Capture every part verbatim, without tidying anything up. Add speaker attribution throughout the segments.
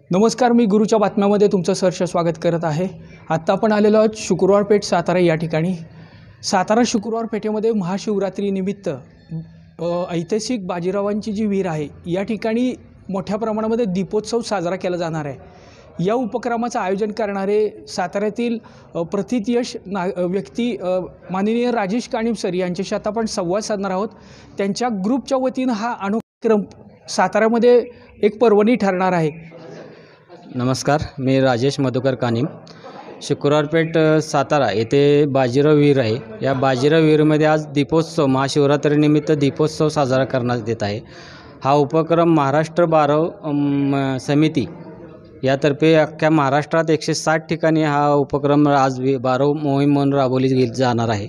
Speaker 1: नमस्कार, मी गुरुच्या बातम्यामध्ये तुमचं सहर्ष स्वागत करत आहे। आत्ता आपण आलेलो आहोत शुक्रवार पेठ सातारा या ठिकाणी। सातारा शुक्रवार पेठेमध्ये महाशिवरात्रीनिमित्त ऐतिहासिक बाजीरावांची जी विहीर आहे या ठिकाणी मोठ्या प्रमाणामध्ये दीपोत्सव साजरा केला जाणार आहे। या उपक्रमाचं आयोजन करणारे साताऱ्यातील प्रतिथयश ना व्यक्ती माननीय राजेश कानिम सर यांच्याशी आता आपण संवाद साधणार आहोत। त्यांच्या ग्रुपच्या वतीनं हा अनुक्रम साताऱ्यामध्ये एक पर्वणी ठरणार आहे।
Speaker 2: नमस्कार, मी राजेश मधुकर कानिम। शुक्रवार पेठ सातारा येथे बाजीराव विहीर आहे। या बाजीराव विहीरमध्ये आज दीपोत्सव महाशिवरात्रीनिमित्त दीपोत्सव साजरा करण्यात येत आहे। हा उपक्रम महाराष्ट्र बारव समिती यातर्फे अख्ख्या महाराष्ट्रात एकशे साठ ठिकाणी हा उपक्रम आज बारव मोहीम म्हणून राबवली गेली जाणार आहे।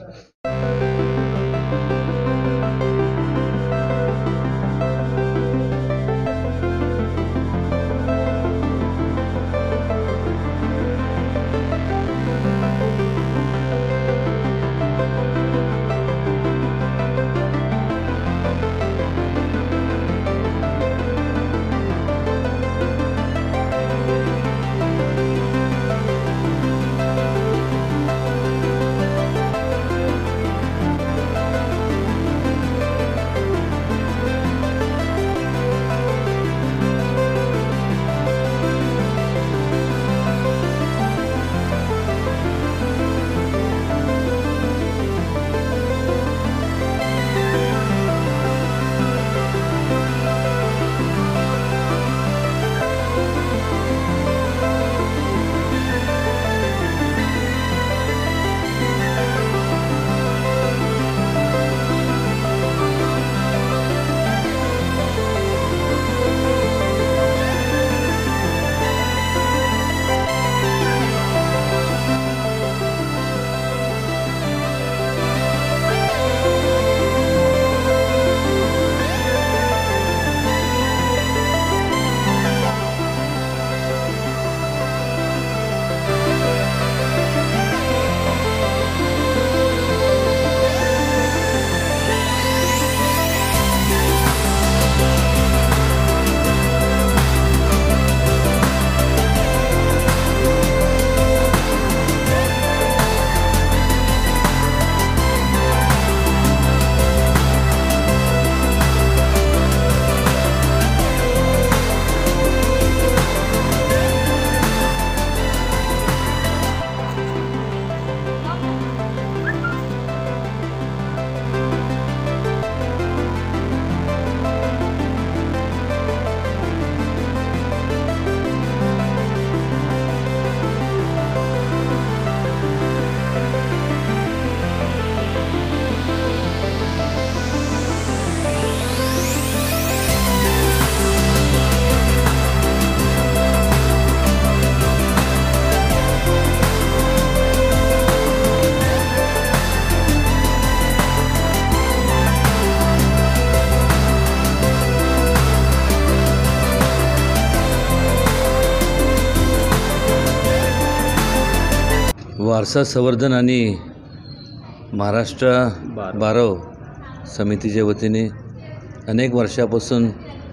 Speaker 3: वारसा संवर्धन आणि महाराष्ट्र बारव समितीच्या वतीने अनेक वर्षापासून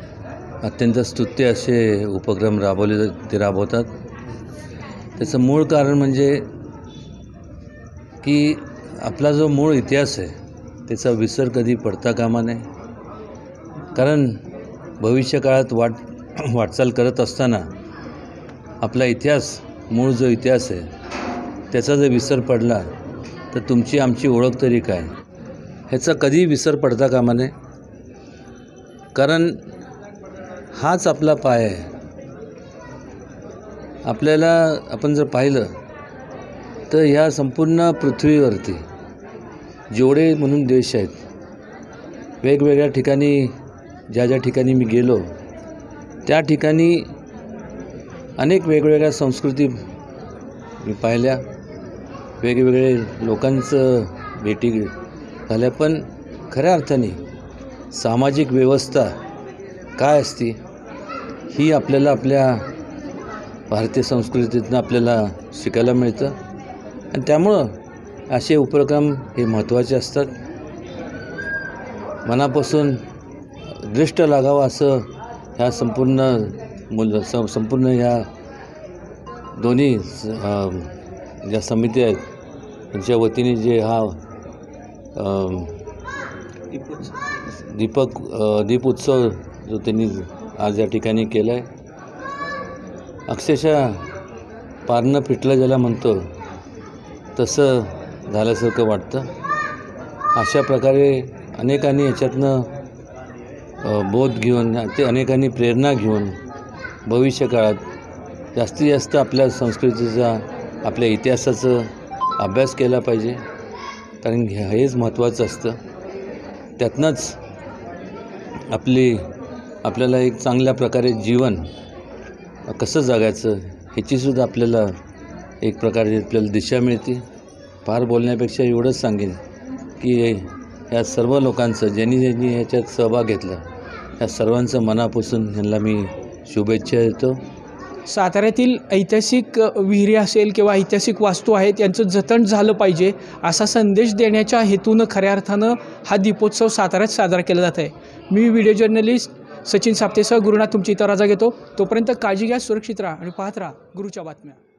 Speaker 3: अत्यंत स्तुत्य असे उपक्रम राबवले ते राबवतात। त्याचं मूळ कारण म्हणजे की आपला जो मूळ इतिहास आहे त्याचा विसर कधी पडता कामा नये। कारण भविष्य काळात वाट वाटचाल करत असताना आपला इतिहास, मूळ जो इतिहास आहे त्याचा जर विसर पडला तर तुमची आमची ओळख तरी काय, ह्याचा कधी विसर पडता कामा नये। कारण हाच आपला पाय आहे। आपल्याला आपण जर पाहिलं तर ह्या संपूर्ण पृथ्वीवरती जेवढे म्हणून देश आहेत, वेगवेगळ्या ठिकाणी ज्या ज्या ठिकाणी मी गेलो त्या ठिकाणी अनेक वेगवेगळ्या संस्कृती मी पाहिल्या, वेगवेगळे लोकांचं भेटी झाल्या, पण खऱ्या अर्थाने सामाजिक व्यवस्था काय असते ही आपल्याला आपल्या भारतीय संस्कृतीतून आपल्याला शिकायला मिळतं। आणि त्यामुळं असे उपक्रम हे महत्त्वाचे असतात। मनापासून दृष्ट लागावं असं ह्या संपूर्ण मूल स संपूर्ण ह्या दोन्ही स- अ, ज्या समिती आहेत त्यांच्या वतीने जे हा अ, दीपक अ, दीप उत्सव जो त्यांनी आज या ठिकाणी केला आहे, अक्षरशः पारणं फिटलं ज्याला म्हणतो तसं झाल्यासारखं वाटतं. अशा प्रकारे अनेकांनी याच्यातनं अ, बोध घेऊन, ते अनेकांनी प्रेरणा घेऊन भविष्य काळात जास्तीत जास्त आपल्या संस्कृतीचा, आपल्या इतिहासाचा अभ्यास केला पाहिजे. कारण हे हेच महत्त्वाचं असतं. त्यातनंच आपली आपल्याला एक चांगल्या प्रकारे जीवन कसं जगायचं ह्याचीसुद्धा आपल्याला एक प्रकारे आपल्याला दिशा मिळते. फार बोलण्यापेक्षा एवढंच सांगेन की या सर्व लोकांचं, ज्यांनी ज्यांनी ह्याच्यात सहभाग घेतला, या सर्वांचं मनापासून ह्यांना मी शुभेच्छा देतो.
Speaker 1: साताऱ्यातील ऐतिहासिक अ, विहिरी असेल किंवा ऐतिहासिक वास्तू आहेत यांचं जतन झालं पाहिजे असा संदेश देण्याच्या हेतूनं खऱ्या अर्थानं हा दीपोत्सव साताऱ्यात साजरा केला जात आहे. मी व्हिडिओ जर्नलिस्ट सचिन साप्तेसह गुरुनाथ तुमची इतर रजा घेतो. तोपर्यंत काळजी घ्या, सुरक्षित राहा आणि पाहत राहा गुरुच्या बातम्या.